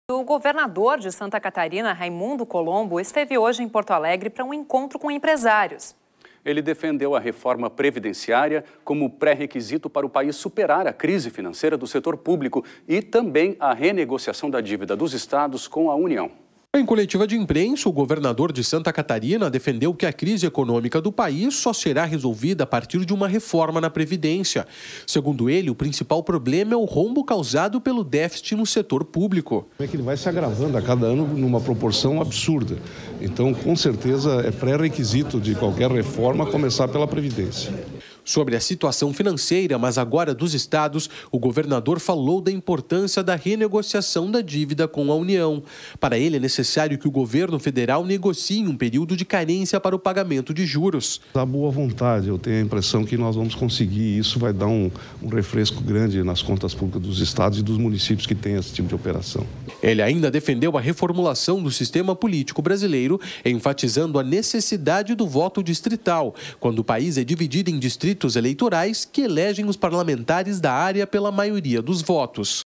O governador de Santa Catarina, Raimundo Colombo, esteve hoje em Porto Alegre para um encontro com empresários. Ele defendeu a reforma previdenciária como pré-requisito para o país superar a crise financeira do setor público e também a renegociação da dívida dos estados com a União. Em coletiva de imprensa, o governador de Santa Catarina defendeu que a crise econômica do país só será resolvida a partir de uma reforma na Previdência. Segundo ele, o principal problema é o rombo causado pelo déficit no setor público. É que ele vai se agravando a cada ano numa proporção absurda. Então, com certeza, é pré-requisito de qualquer reforma começar pela Previdência. Sobre a situação financeira, mas agora dos estados, o governador falou da importância da renegociação da dívida com a União. Para ele, é necessário que o governo federal negocie um período de carência para o pagamento de juros. Há boa vontade, eu tenho a impressão que nós vamos conseguir e isso vai dar um refresco grande nas contas públicas dos estados e dos municípios que têm esse tipo de operação. Ele ainda defendeu a reformulação do sistema político brasileiro, enfatizando a necessidade do voto distrital, quando o país é dividido em distritos eleitorais que elegem os parlamentares da área pela maioria dos votos.